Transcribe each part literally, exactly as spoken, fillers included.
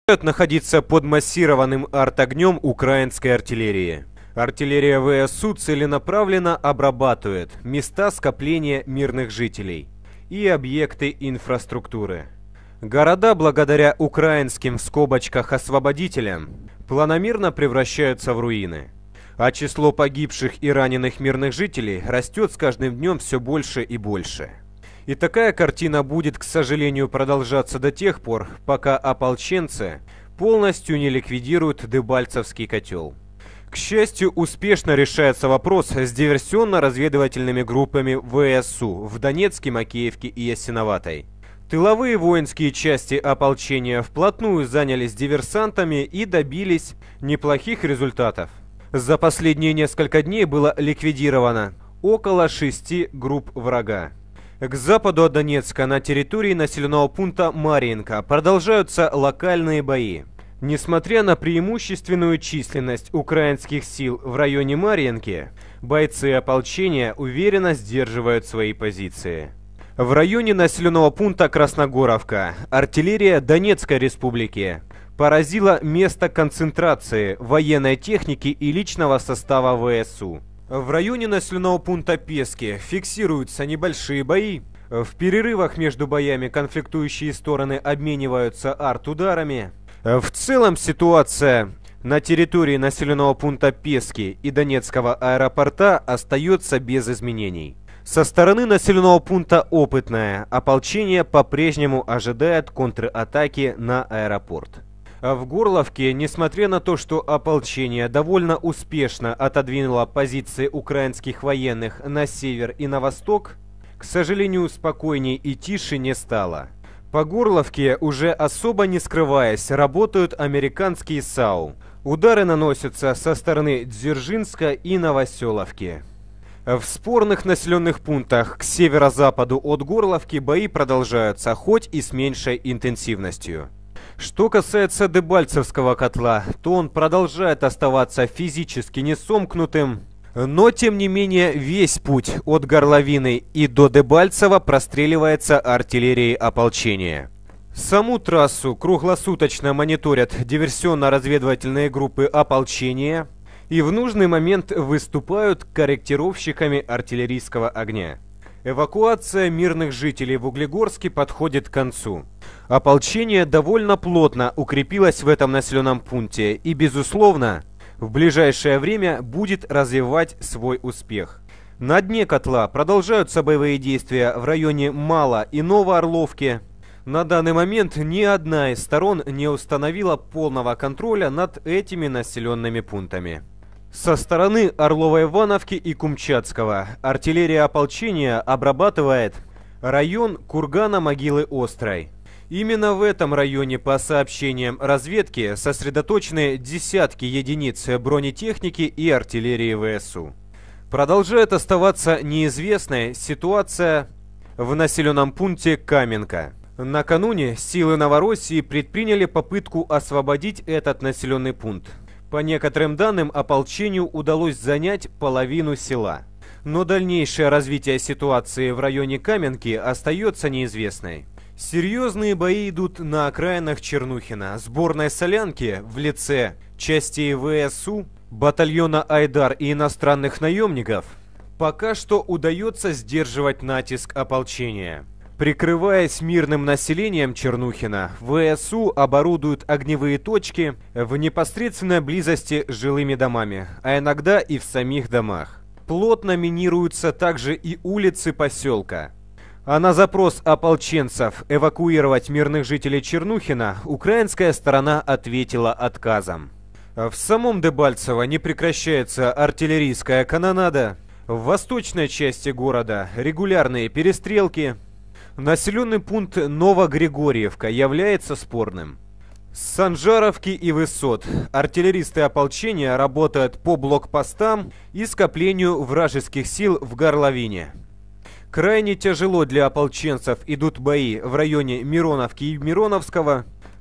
Находиться под массированным артогнем украинской артиллерии. Артиллерия ВСУ целенаправленно обрабатывает места скопления мирных жителей и объекты инфраструктуры. Города, благодаря украинским в скобочках освободителям, планомерно превращаются в руины, а число погибших и раненых мирных жителей растет с каждым днем все больше и больше. И такая картина будет, к сожалению, продолжаться до тех пор, пока ополченцы полностью не ликвидируют Дебальцевский котел. К счастью, успешно решается вопрос с диверсионно-разведывательными группами ВСУ в Донецке, Макеевке и Ясиноватой. Тыловые воинские части ополчения вплотную занялись диверсантами и добились неплохих результатов. За последние несколько дней было ликвидировано около шести групп врага. К западу от Донецка на территории населенного пункта Марьинка продолжаются локальные бои. Несмотря на преимущественную численность украинских сил в районе Марьинки, бойцы ополчения уверенно сдерживают свои позиции. В районе населенного пункта Красногоровка артиллерия Донецкой республики поразила место концентрации военной техники и личного состава ВСУ. В районе населенного пункта Пески фиксируются небольшие бои. В перерывах между боями конфликтующие стороны обмениваются арт-ударами. В целом ситуация на территории населенного пункта Пески и Донецкого аэропорта остается без изменений. Со стороны населенного пункта Опытное ополчение по-прежнему ожидает контратаки на аэропорт. А в Горловке, несмотря на то, что ополчение довольно успешно отодвинуло позиции украинских военных на север и на восток, к сожалению, спокойней и тише не стало. По Горловке, уже особо не скрываясь, работают американские САУ. Удары наносятся со стороны Дзержинска и Новоселовки. В спорных населенных пунктах к северо-западу от Горловки бои продолжаются, хоть и с меньшей интенсивностью. Что касается Дебальцевского котла, то он продолжает оставаться физически несомкнутым, но тем не менее весь путь от Горловины и до Дебальцева простреливается артиллерией ополчения. Саму трассу круглосуточно мониторят диверсионно-разведывательные группы ополчения и в нужный момент выступают корректировщиками артиллерийского огня. Эвакуация мирных жителей в Углегорске подходит к концу. Ополчение довольно плотно укрепилось в этом населенном пункте и, безусловно, в ближайшее время будет развивать свой успех. На дне котла продолжаются боевые действия в районе Мала и Новоорловки. На данный момент ни одна из сторон не установила полного контроля над этими населенными пунктами. Со стороны Орлово-Ивановки и Кумчатского артиллерия ополчения обрабатывает район Кургана-Могилы-Острой. Именно в этом районе, по сообщениям разведки, сосредоточены десятки единиц бронетехники и артиллерии ВСУ. Продолжает оставаться неизвестной ситуация в населенном пункте Каменка. Накануне силы Новороссии предприняли попытку освободить этот населенный пункт. По некоторым данным, ополчению удалось занять половину села. Но дальнейшее развитие ситуации в районе Каменки остается неизвестной. Серьезные бои идут на окраинах Чернухина. Сборной солянки в лице частей ВСУ, батальона Айдар и иностранных наемников пока что удается сдерживать натиск ополчения. Прикрываясь мирным населением Чернухина, ВСУ оборудуют огневые точки в непосредственной близости с жилыми домами, а иногда и в самих домах. Плотно минируются также и улицы поселка. А на запрос ополченцев эвакуировать мирных жителей Чернухина украинская сторона ответила отказом. В самом Дебальцево не прекращается артиллерийская канонада. В восточной части города регулярные перестрелки. Населенный пункт Новогригорьевка является спорным. С Санжаровки и высот артиллеристы ополчения работают по блокпостам и скоплению вражеских сил в горловине. Крайне тяжело для ополченцев идут бои в районе Мироновки и Мироновского.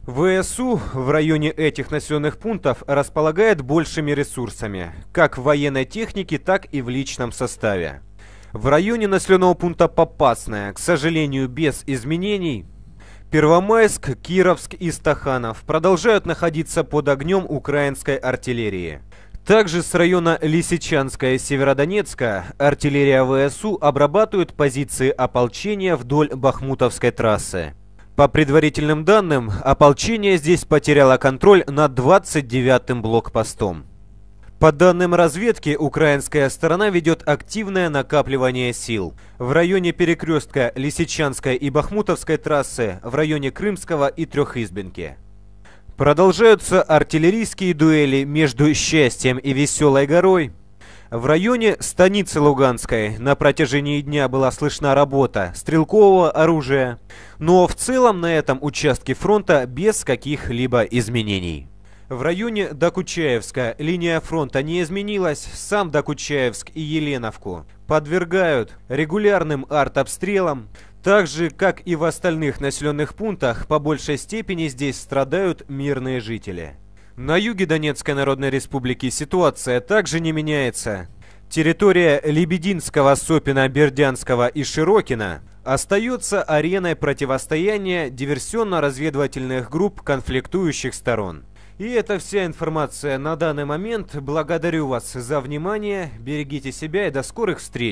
ВСУ в районе этих населенных пунктов располагает большими ресурсами, как в военной технике, так и в личном составе. В районе населенного пункта Попасная, к сожалению, без изменений, Первомайск, Кировск и Стаханов продолжают находиться под огнем украинской артиллерии. Также с района Лисичанска и Северодонецка артиллерия ВСУ обрабатывает позиции ополчения вдоль Бахмутовской трассы. По предварительным данным, ополчение здесь потеряло контроль над двадцать девятым блокпостом. По данным разведки, украинская сторона ведет активное накапливание сил. В районе перекрестка Лисичанской и Бахмутовской трассы, в районе Крымского и Трехизбенки. Продолжаются артиллерийские дуэли между Счастьем и Веселой горой. В районе станицы Луганской на протяжении дня была слышна работа стрелкового оружия, но в целом на этом участке фронта без каких-либо изменений. В районе Докучаевска линия фронта не изменилась, сам Докучаевск и Еленовку подвергают регулярным артобстрелам, так же, как и в остальных населенных пунктах, по большей степени здесь страдают мирные жители. На юге Донецкой Народной Республики ситуация также не меняется. Территория Лебединского, Сопина, Бердянского и Широкина остается ареной противостояния диверсионно-разведывательных групп конфликтующих сторон. И это вся информация на данный момент. Благодарю вас за внимание, берегите себя и до скорых встреч!